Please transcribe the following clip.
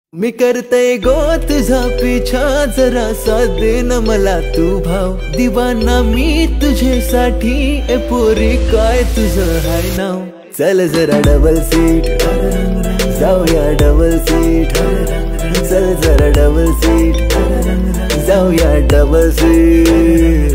मी करतय गो तुझा पिछा, जरा सा दे न मला तू भाव. दिवाना मी तुझ्यासाठी, ए पोरी काय तुझं हाय नाव. चल जरा डबल सीट जाऊया, डबल सीट. चल जरा डबल सीट जाऊया, डबल सीट.